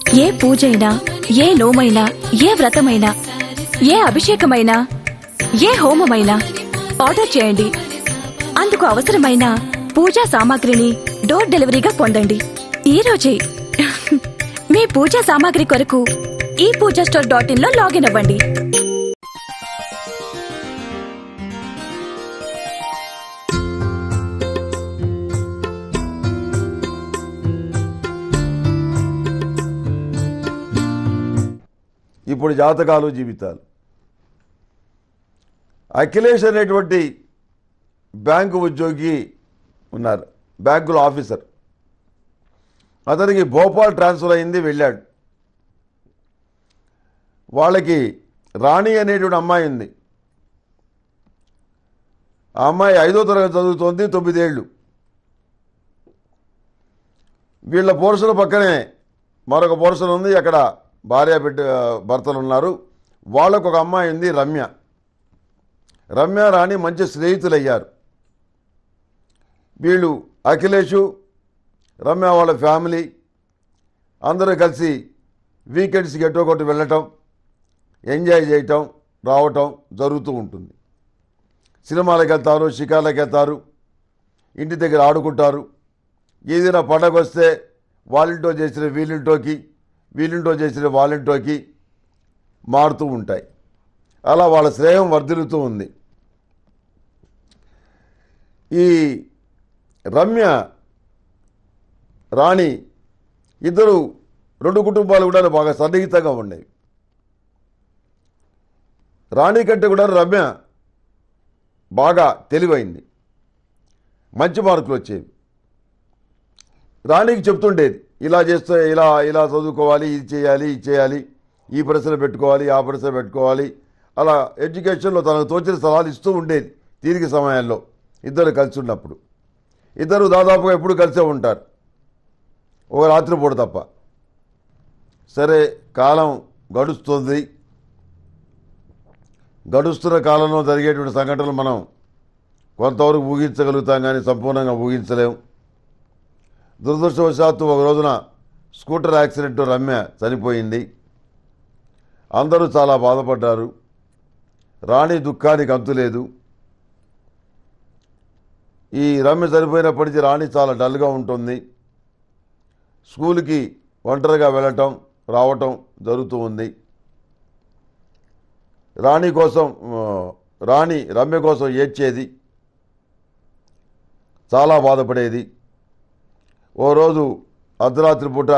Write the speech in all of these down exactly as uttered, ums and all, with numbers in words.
ఏ పూజైనా, ఏ నోమైనా, ఏ వ్రతమైనా, ఏ అభిషేకమైనా, ఏ హోమమైనా ఆర్డర్ చేయండి. అందుకు అవసరమైన పూజా సామాగ్రిని డోర్ డెలివరీగా పొందండి ఈ రోజే. మీ పూజా సామాగ్రి కొరకు ఈ పూజా స్టోర్ డాట్ ఇన్ లో లాగిన్ అవ్వండి. ఇప్పుడు జాతకాలు, జీవితాలు. అఖిలేష్ అనేటువంటి బ్యాంకు ఉద్యోగి ఉన్నారు, బ్యాంకులో ఆఫీసర్. అతనికి భోపాల్ ట్రాన్స్ఫర్ అయింది, వెళ్ళాడు. వాళ్ళకి రాణి అనేటువంటి అమ్మాయి ఉంది. ఆ అమ్మాయి ఐదో తరగతి చదువుతోంది, తొమ్మిదేళ్ళు. వీళ్ళ పోర్షన్ పక్కనే మరొక పోర్షన్ ఉంది, అక్కడ భార్య బిడ్డ భర్తలు ఉన్నారు. వాళ్ళకు ఒక అమ్మాయి ఉంది, రమ్య. రమ్య రాణి మంచి స్నేహితులయ్యారు. వీళ్ళు అఖిలేషు, రమ్య వాళ్ళ ఫ్యామిలీ అందరూ కలిసి వీకెండ్స్కి ఎటో ఒకటి వెళ్ళటం, ఎంజాయ్ చేయటం, రావటం జరుగుతూ ఉంటుంది. సినిమాలకు వెళ్తారు, షికార్లకు వెళ్తారు, ఇంటి దగ్గర ఆడుకుంటారు. ఏదైనా పండగ వస్తే వాళ్ళింటో చేసిన వీళ్ళింటోకి, వీళ్ళింటో చేసిన వాళ్ళింటోకి మారుతూ ఉంటాయి. అలా వాళ్ళ స్నేహం వర్ధిల్లుతూ ఉంది. ఈ రమ్య, రాణి ఇద్దరు రెండు కుటుంబాలు కూడా బాగా సన్నిహితంగా ఉండేవి. రాణి కంటే కూడా రమ్య బాగా తెలివైంది, మంచి మార్కులు వచ్చేవి. రాణికి చెప్తుండేది, ఇలా చేస్తే ఇలా ఇలా చదువుకోవాలి, ఇది చేయాలి, ఇది చేయాలి, ఈ ప్రశ్న పెట్టుకోవాలి, ఆ ప్రశ్న పెట్టుకోవాలి. అలా ఎడ్యుకేషన్లో తనకు తోచిన సలహాలు ఇస్తూ ఉండేది తీరిక సమయాల్లో. ఇద్దరు కలిసి ఉన్నప్పుడు ఇద్దరు దాదాపుగా ఎప్పుడు కలిసే ఉంటారు, ఒక రాత్రిపూట తప్ప. సరే, కాలం గడుస్తుంది. గడుస్తున్న కాలంలో జరిగేటువంటి సంఘటనలు మనం కొంతవరకు ఊహించగలుగుతాం, కానీ సంపూర్ణంగా ఊహించలేం. దురదృష్టవశాత్తు ఒక రోజున స్కూటర్ యాక్సిడెంట్ రమ్య చనిపోయింది. అందరూ చాలా బాధపడ్డారు. రాణి దుఃఖానికి అంతులేదు. ఈ రమ్య చనిపోయినప్పటి నుంచి రాణి చాలా డల్గా ఉంటుంది. స్కూల్కి ఒంటరిగా వెళ్ళటం, రావటం జరుగుతూ ఉంది. రాణి కోసం రాణి రమ్య కోసం ఏడ్చేది, చాలా బాధపడేది. ఓ రోజు అర్ధరాత్రి పూట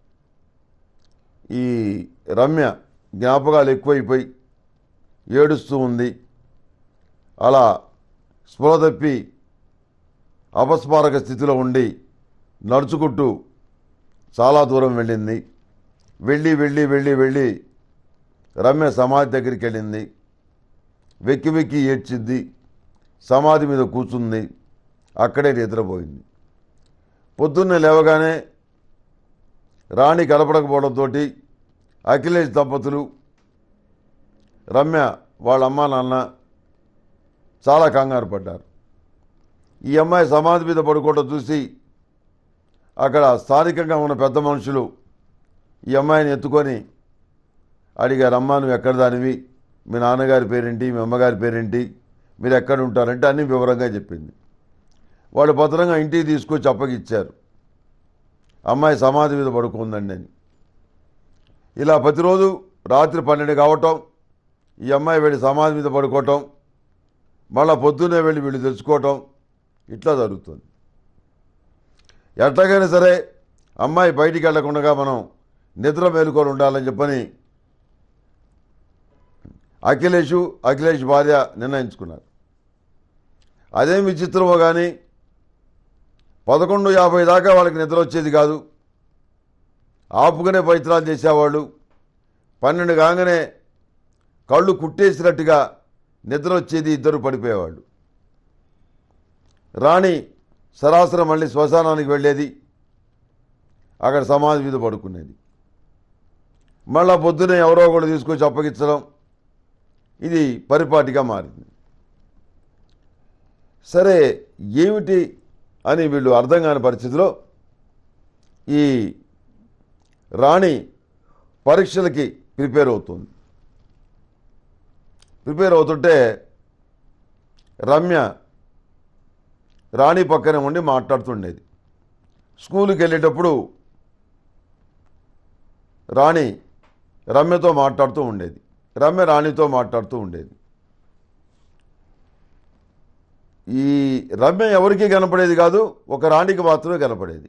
ఈ రమ్య జ్ఞాపకాలు ఎక్కువైపోయి ఏడుస్తూ ఉంది. అలా స్పృహ తప్పి అపస్మారక స్థితిలో ఉండి నడుచుకుంటూ చాలా దూరం వెళ్ళింది. వెళ్ళి వెళ్ళి వెళ్ళి వెళ్ళి రమ్య సమాధి దగ్గరికి వెళ్ళింది. వెక్కి వెక్కి ఏడ్చింది. సమాధి మీద కూర్చుంది. అక్కడే నిద్రపోయింది. పొద్దున్నే లేవగానే రాణి కనపడకపోవడంతో అఖిలేష్ దంపతులు, రమ్య వాళ్ళ అమ్మా నాన్న చాలా కంగారు పడ్డారు. ఈ అమ్మాయి సమాధి మీద పడుకోవడం చూసి అక్కడ స్థానికంగా ఉన్న పెద్ద మనుషులు ఈ అమ్మాయిని ఎత్తుకొని అడిగారు, అమ్మ నువ్వు ఎక్కడ దానివి, మీ నాన్నగారి పేరేంటి, మీ అమ్మగారి పేరేంటి, మీరు ఎక్కడ ఉంటారంటే అన్నీ వివరంగా చెప్పింది. వాళ్ళు భద్రంగా ఇంటికి తీసుకొచ్చి అప్పగిచ్చారు. అమ్మాయి సమాధి మీద పడుకుందండి అని. ఇలా ప్రతిరోజు రాత్రి పన్నెండు కావటం, ఈ అమ్మాయి వెళ్ళి సమాధి మీద పడుకోవటం, మళ్ళీ పొద్దున్నే వెళ్ళి వీళ్ళు తెచ్చుకోవటం, ఇట్లా జరుగుతుంది. ఎట్లాగైనా సరే అమ్మాయి బయటికి వెళ్లకుండా మనం నిద్ర మేలుకొని ఉండాలని చెప్పని అఖిలేషు, అఖిలేష్ భార్య నిర్ణయించుకున్నారు. అదేం విచిత్రమో కానీ పదకొండు యాభై దాకా వాళ్ళకి నిద్ర వచ్చేది కాదు. ఆపుకునే ప్రయత్నాలు చేసేవాళ్ళు. పన్నెండు కాగానే కళ్ళు కుట్టేసినట్టుగా నిద్ర వచ్చేది, ఇద్దరు పడిపోయేవాళ్ళు. రాణి సరాసరి మళ్ళీ శ్మశానానికి వెళ్ళేది, అక్కడ సమాధి మీద పడుకునేది. మళ్ళా పొద్దునే ఎవరో ఒకటి తీసుకొచ్చి అప్పగించడం, ఇది పరిపాటిగా మారింది. సరే, ఏమిటి అని వీళ్ళు అర్థం కాని పరిస్థితిలో ఈ రాణి పరీక్షలకి ప్రిపేర్ అవుతుంది. ప్రిపేర్ అవుతుంటే రమ్య రాణి పక్కనే ఉండి మాట్లాడుతుండేది. స్కూల్కి వెళ్ళేటప్పుడు రాణి రమ్యతో మాట్లాడుతూ ఉండేది, రమ్య రాణితో మాట్లాడుతూ ఉండేది. ఈ రమ్య ఎవరికీ కనపడేది కాదు, ఒక రాణికి మాత్రమే కనపడేది.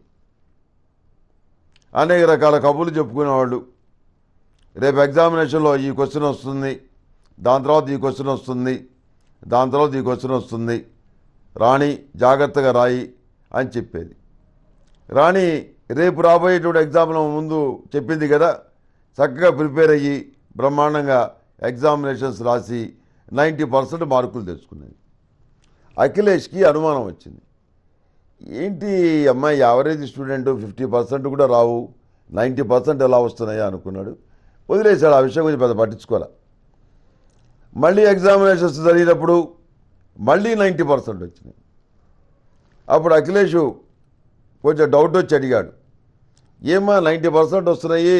అనేక రకాల కబుర్లు చెప్పుకునేవాళ్ళు. రేపు ఎగ్జామినేషన్లో ఈ క్వశ్చన్ వస్తుంది, దాని తర్వాత ఈ క్వశ్చన్ వస్తుంది, దాని తర్వాత ఈ క్వశ్చన్ వస్తుంది, రాణి జాగ్రత్తగా రాయి అని చెప్పేది. రాణి రేపు రాబోయేటువంటి ఎగ్జామ్లో ముందు చెప్పింది కదా, చక్కగా ప్రిపేర్ అయ్యి బ్రహ్మాండంగా ఎగ్జామినేషన్స్ రాసి నైంటీ పర్సెంట్ మార్కులు తెచ్చుకునేది. అఖిలేష్కి అనుమానం వచ్చింది. ఏంటి అమ్మాయి యావరేజ్ స్టూడెంట్, ఫిఫ్టీ పర్సెంట్ కూడా రావు, నైంటీ పర్సెంట్ ఎలా వస్తున్నాయా అనుకున్నాడు. వదిలేశాడు, ఆ విషయం గురించి పెద్ద పట్టించుకోలే. మళ్ళీ ఎగ్జామినేషన్స్ జరిగినప్పుడు మళ్ళీ నైంటీ పర్సెంట్ వచ్చినాయి. అప్పుడు అఖిలేష్ కొంచెం డౌట్ వచ్చి అడిగాడు, ఏమా నైంటీ పర్సెంట్ వస్తున్నాయి,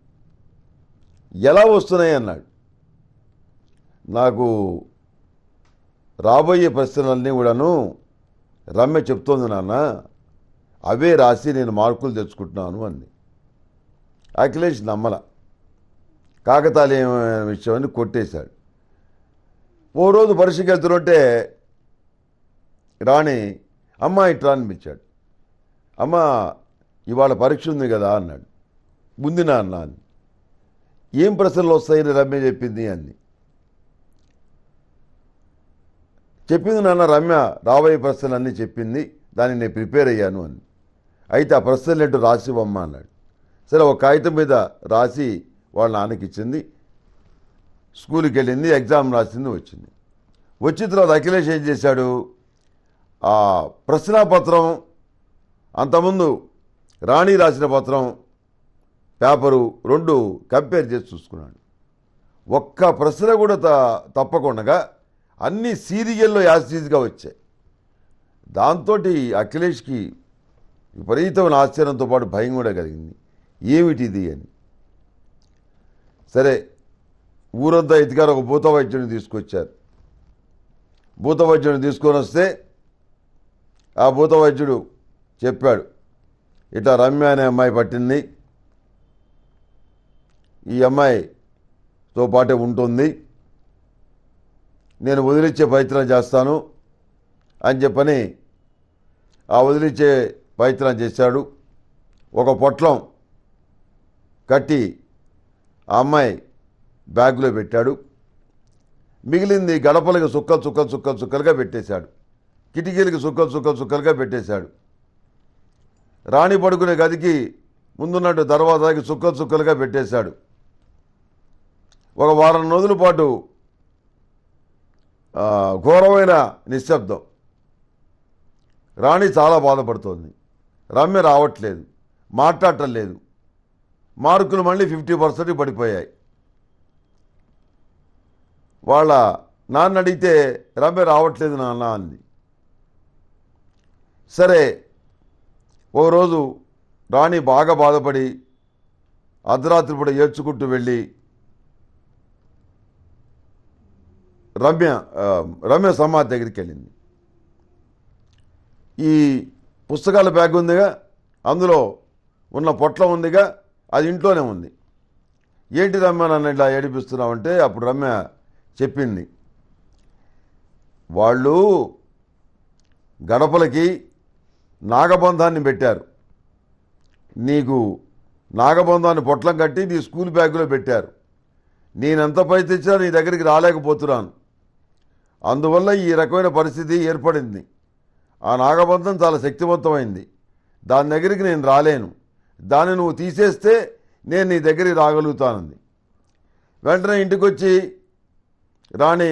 ఎలా వస్తున్నాయి అన్నాడు. నాకు రాబోయే ప్రశ్నలన్నీ కూడాను రమ్య చెప్తోంది నాన్న, అవే రాసి నేను మార్కులు తెచ్చుకుంటున్నాను అంది. అఖిలేష్ నమ్మల, కాకతాళీయ విషయం అని కొట్టేశాడు. ఓ రోజు పరీక్షకి వెళ్తుంటే రాణి అమ్మ ఇట్లా అనిపించాడు. అమ్మ ఇవాళ పరీక్ష ఉంది కదా అన్నాడు. ఉంది నాన్న అని. ఏం ప్రశ్నలు వస్తాయని రమ్య చెప్పింది అంది. చెప్పింది నాన్న, రమ్య రాబోయే ప్రశ్నలు అన్నీ చెప్పింది, దాన్ని నేను ప్రిపేర్ అయ్యాను అని. అయితే ఆ ప్రశ్నలు ఏంటో రాసివ్వమ్మ అన్నాడు. సరే ఒక కాగితం మీద రాసి వాళ్ళ నాన్నకి ఇచ్చింది. స్కూల్కి వెళ్ళింది, ఎగ్జామ్ రాసింది, వచ్చింది. వచ్చిన తర్వాత అఖిలేష్ ఏం చేశాడు, ఆ ప్రశ్నాపత్రం అంతకుముందు రాణి రాసిన పత్రం పేపరు రెండు కంపేర్ చేసి చూసుకున్నాడు. ఒక్క ప్రశ్న కూడా త తప్పకుండా అన్ని సీరియల్లో యాసిడ్గా వచ్చాయి. దాంతో అఖిలేష్కి విపరీతమైన ఆశ్చర్యంతో పాటు భయం కూడా కలిగింది, ఏమిటిది అని. సరే ఊరంతా ఎతికారు, ఒక భూత వైద్యుని తీసుకొచ్చారు. భూత వైద్యుని తీసుకొని వస్తే ఆ భూత వైద్యుడు చెప్పాడు, ఇట్లా రమ్య అనే అమ్మాయి పట్టింది, ఈ అమ్మాయితో పాటే ఉంటుంది, నేను వదిలించే ప్రయత్నం చేస్తాను అని చెప్పని ఆ వదిలించే ప్రయత్నం చేశాడు. ఒక పొట్లం కట్టి ఆ అమ్మాయి బ్యాగ్లో పెట్టాడు. మిగిలింది గడపలకి సుక్కలు చుక్కలు చుక్కలు చుక్కలుగా పెట్టేశాడు, కిటికీలకి సుక్కలు చుక్కలు చుక్కలుగా పెట్టేశాడు. రాణి పడుకునే గదికి ముందున్నట్టు దర్వాజాకి సుక్కలు చుక్కలుగా పెట్టేశాడు. ఒక వారం రోజుల పాటు ఘోరమైన నిశ్శబ్దం. రాణి చాలా బాధపడుతోంది. రమ్య రావట్లేదు, మాట్లాడటం లేదు. మార్కులు మళ్ళీ ఫిఫ్టీ పర్సెంట్ పడిపోయాయి. వాళ్ళ నాన్న అడిగితే రమ్య రావట్లేదు నాన్న అంది. సరే ఓ రోజు రాణి బాగా బాధపడి అర్ధరాత్రి పూట ఏడ్చుకుంటూ వెళ్ళి రమ్య రమ్య సమాధి దగ్గరికి వెళ్ళింది. ఈ పుస్తకాల బ్యాగ్ ఉందిగా, అందులో ఉన్న పొట్లం ఉందిగా, అది ఇంట్లోనే ఉంది. ఏంటి రమ్య నన్ను ఇట్లా ఏడిపిస్తున్నావంటే అప్పుడు రమ్య చెప్పింది, వాళ్ళు గడపలకి నాగబంధాన్ని పెట్టారు, నీకు నాగబంధాన్ని పొట్లం కట్టి నీ స్కూల్ బ్యాగులో పెట్టారు. నేనెంత ప్రయత్నించినా నీ దగ్గరికి రాలేకపోతున్నాను, అందువల్ల ఈ రకమైన పరిస్థితి ఏర్పడింది. ఆ నాగబంధం చాలా శక్తివంతమైంది, దాని దగ్గరికి నేను రాలేను, దాన్ని నువ్వు తీసేస్తే నేను నీ దగ్గరికి రాగలుగుతానంది. వెంటనే ఇంటికి వచ్చి రాణి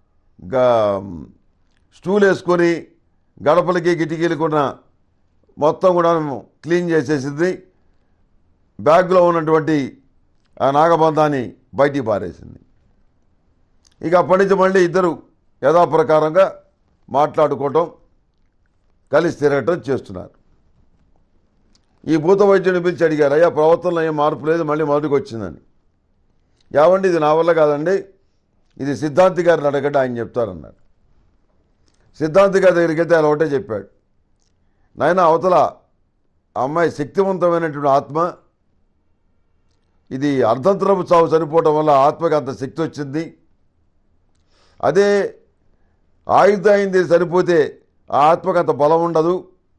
స్టూల్ వేసుకొని గడపలకి కిటికీలకున్న మొత్తం కూడా క్లీన్ చేసేసింది. బ్యాగ్లో ఉన్నటువంటి ఆ నాగబంధాన్ని బయటికి పారేసింది. ఇక అప్పటి నుంచి మళ్ళీ ఇద్దరు యథాప్రకారంగా మాట్లాడుకోవటం, కలిసి తిరగటం చేస్తున్నారు. ఈ భూత వైద్యుని పిలిచి అడిగారు, అయ్యా ప్రవర్తనలో ఏం మార్పు లేదు, మళ్ళీ మొదటికి వచ్చిందని. ఏమండి ఇది నా వల్ల కాదండి, ఇది సిద్ధాంతి గారిని అడగండి, ఆయన చెప్తారన్నాడు. సిద్ధాంతి గారి దగ్గరికి వెళ్తే ఆయన ఒకటే చెప్పాడు, నాయన అవతల అమ్మాయి శక్తివంతమైనటువంటి ఆత్మ, ఇది అర్ధంతరపు చావు చనిపోవటం వల్ల ఆత్మకి అంత శక్తి వచ్చింది. అదే ఆయుధ అయింది చనిపోతే ఆ ఆత్మకు అంత బలం ఉండదు,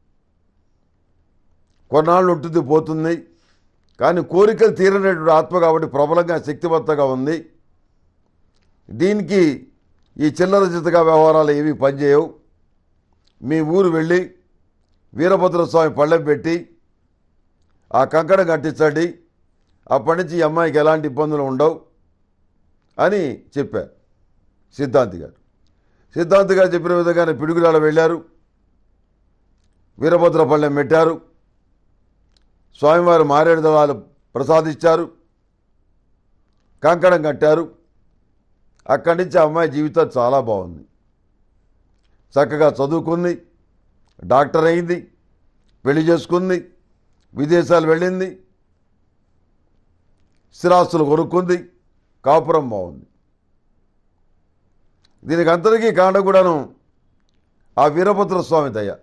కొన్నాళ్ళు ఉంటుంది పోతుంది. కానీ కోరికలు తీరనటువంటి ఆత్మ కాబట్టి ప్రబలంగా శక్తివంతంగా ఉంది. దీనికి ఈ చిల్లర చిత్తగా వ్యవహారాలు ఏవి పనిచేయవు. మీ ఊరు వెళ్ళి వీరభద్రస్వామి పళ్ళెం పెట్టి ఆ కంకణం కట్టించండి, అప్పటి నుంచి ఈ అమ్మాయికి ఎలాంటి ఇబ్బందులు ఉండవు అని చెప్పారు సిద్ధాంతి గారు. సిద్ధాంతి గారు చెప్పిన విధంగానే పిడుగురాళ్ళ వెళ్ళారు, వీరభద్ర పళ్ళెం పెట్టారు, స్వామివారు మారేడు దళాలు ప్రసాదించారు, కంకణం కట్టారు. అక్కడి నుంచి ఆ అమ్మాయి జీవితం చాలా బాగుంది. చక్కగా చదువుకుంది, డాక్టర్ అయింది, పెళ్లి చేసుకుంది, విదేశాలు వెళ్ళింది, స్థిరాస్తులు కొనుక్కుంది, కాపురం బాగుంది. దీనికి అంతరికీ కారణం కూడాను ఆ వీరభద్ర స్వామి దయ.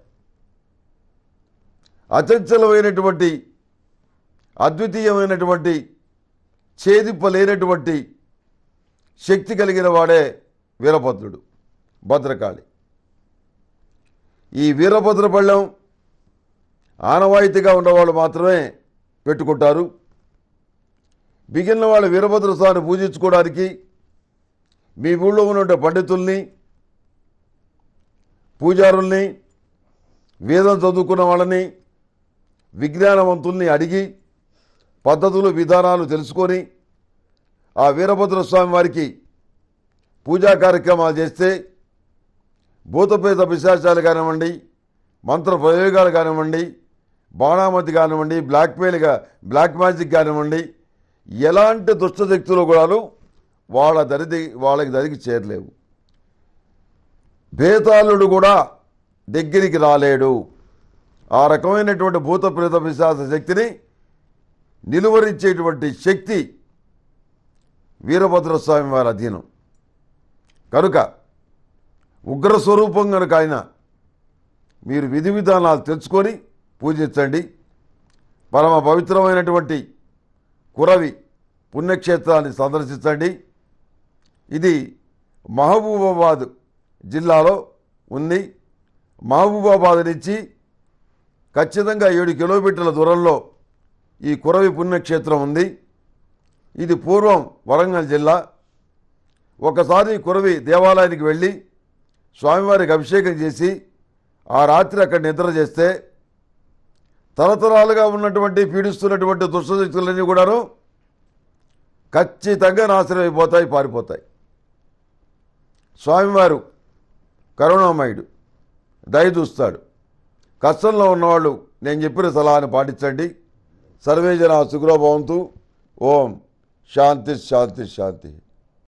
అచంచలమైనటువంటి అద్వితీయమైనటువంటి ఛేదింపలేనటువంటి శక్తి కలిగిన వాడే వీరభద్రుడు, భద్రకాళి. ఈ వీరభద్ర పళ్ళెం ఆనవాయితీగా ఉన్నవాళ్ళు మాత్రమే పెట్టుకుంటారు. మిగిలిన వాళ్ళు వీరభద్ర స్వామిని పూజించుకోవడానికి మీ ఊళ్ళో ఉన్న పండితుల్ని, పూజారుల్ని, వేదం చదువుకున్న వాళ్ళని, విజ్ఞానవంతుల్ని అడిగి పద్ధతులు విధానాలు తెలుసుకొని ఆ వీరభద్ర స్వామి వారికి పూజా కార్యక్రమాలు చేస్తే భూతపేత పిశాచాలు కానివ్వండి, మంత్ర ప్రయోగాలు కానివ్వండి, బాణామతి కానివ్వండి, బ్లాక్మెయిల్గా బ్లాక్ మ్యాజిక్ కానివ్వండి, ఎలాంటి దుష్టశక్తులు కూడాను వాళ్ళ దరిది వాళ్ళకి దరికి చేరలేవు. బేతాళుడు కూడా దగ్గరికి రాలేడు. ఆ రకమైనటువంటి భూత ప్రేత పిశాచ శక్తిని నిలువరించేటువంటి శక్తి వీరభద్రస్వామి వారి అధీనం కనుక ఉగ్రస్వరూపం కనుక ఆయన మీరు విధి విధానాలు తెలుసుకొని పూజించండి. పరమ పవిత్రమైనటువంటి కురవి పుణ్యక్షేత్రాన్ని సందర్శించండి. ఇది మహబూబాబాద్ జిల్లాలో ఉంది. మహబూబాబాద్ నుంచి ఖచ్చితంగా ఏడు కిలోమీటర్ల దూరంలో ఈ కురవి పుణ్యక్షేత్రం ఉంది. ఇది పూర్వం వరంగల్ జిల్లా. ఒకసారి కురవి దేవాలయానికి వెళ్ళి స్వామివారికి అభిషేకం చేసి ఆ రాత్రి అక్కడ నిద్ర చేస్తే తరతరాలుగా ఉన్నటువంటి పీడిస్తున్నటువంటి దుష్టశక్తులన్నీ కూడాను ఖచ్చితంగా నాశనం అయిపోతాయి, పారిపోతాయి. స్వామివారు కరుణామయుడు, దయ చూస్తాడు. కష్టంలో ఉన్నవాళ్ళు నేను చెప్పిన సలహాను పాటించండి. సర్వే జనా సుఖినో భవంతు. ఓం శాంతి శాంతి శాంతి.